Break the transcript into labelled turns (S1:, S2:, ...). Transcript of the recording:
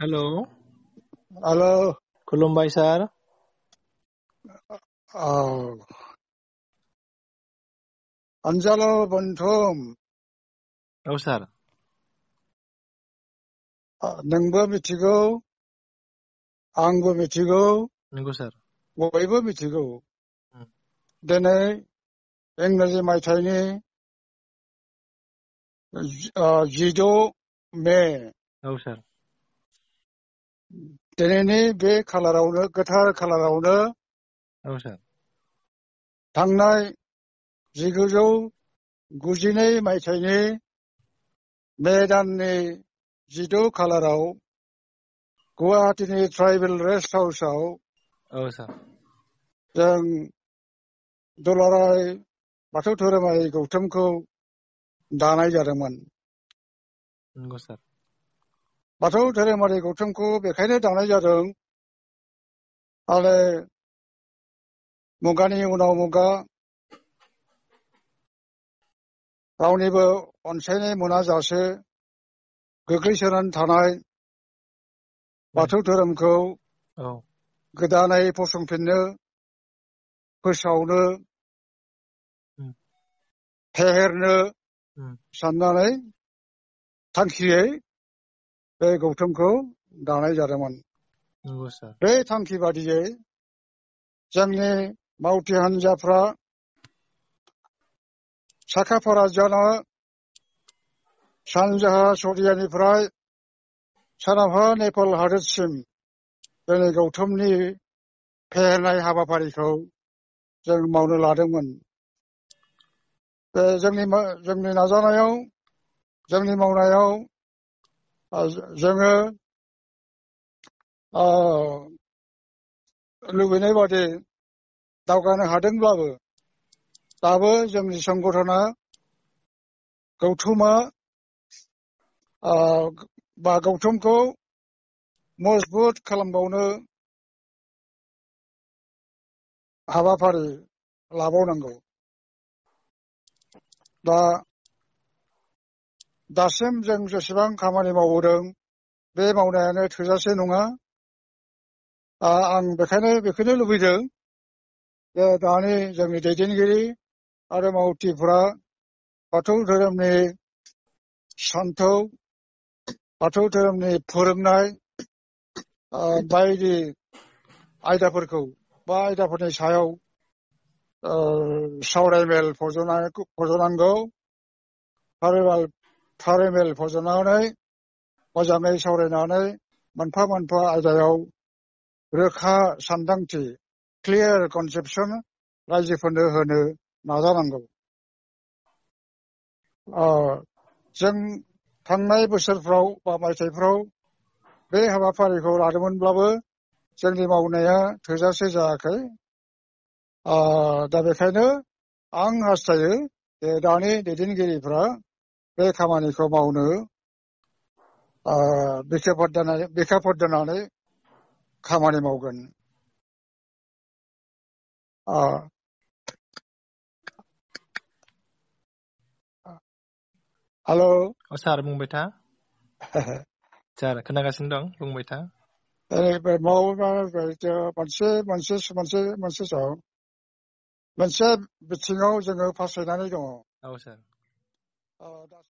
S1: Halo,
S2: Halo,
S1: खुलुमबाय सार।
S2: Anjalo Bonthom,
S1: औ सार।
S2: नोंबो मिथिगौ, आंबो मिथिगौ,
S1: नंगौ सार।
S2: बयबो मिथिगौ। दिनै इंराजि मायथाइनि 16 मे
S1: औ सार।
S2: दिनैनि बे खालारावनो गोथार खालारावनो
S1: औ सार।
S2: थांनाय 1992 मायथाइनि मे दाननि 16 खालाराव गुवाहाटीनि ट्राइबेल रेस्ट हाउसआव
S1: औ सार।
S2: जों दुलाराय बाथौ धोरोमारि गौथुमखौ दानाय जादोंमोन।
S1: नंगौ सार।
S2: बाथौ धोरोमारि गौथुमखौ बेखायनो दानाय जादों आरो मुगानि उनाव मुगा रावनिबो अनसायनाय मोनाजासे गोग्लैसोनानै थानाय बाथौ धोरोमखौ
S1: औ
S2: गोदानै फसंफिननो, फोसावनो, फेहेरनो साननानै थांखियै बे गौथुमखौ दानाय जादोंमोन।
S1: नंगौ सार।
S2: बे थांखि बादियै जोंनि मावथि हान्जाफ्रा साखाफारा जाना सानजाहा सरियानिफ्राय सोनाबहा नेपाल हादोरसिम दिनै गौथुमनि फेहेरनाय हाबाफारिखौ जों मावनो लादोंमोन। जोंनि नाजानायाव, जोंनि मावनायाव जोङो लुबैनाय बादि दावगानो हादोंब्लाबो दाबो जोंनि संगठना गौथुमा बा गौथुमखौ मजबुत खालामबावनो हाबाफारि लाबावनांगौ। दासिम जों जेसेबां खामानि मावबोदों बे मावनायानो थोजासे नङा। आं बेखौनो लुबैदों जे दानि जोंनि दैदेनगिरि आरो मावथिफ्रा बाथौ धोरोमनि सान्थौ, बाथौ धोरोमनि फोरोंनाय बायदि आयदाफोरखौ बा आयदाफोरनि सायाव सावरायमेल फज'नांगौ, फारिमेल फज'नानै मोजाङै सावरायनानै मोनफा मोनफा आयदायाव रोखा सानदांथि, क्लियार कनसेप्सन रायजोफोरनो होनो नाजानांगौ। जों थांनाय बोसोरफ्राव बा मायथाइफ्राव बे हाबाफारिखौ लादोंमोनब्लाबो जोंनि मावनाया थोजासे जायाखै। दा बेखायनो आं हास्थायो जे दानि दैदेनगिरिफ्रा बे खामानिखौ मावनो बिखाफोर दोननानै खामानि मावगोन। हेलौ
S1: सार बुंबाय था। सार खोनागासिनो दं, बुंबाय था।
S2: मोनसे बिथिङाव जोङो फासयनानै दङ।
S1: औ सार।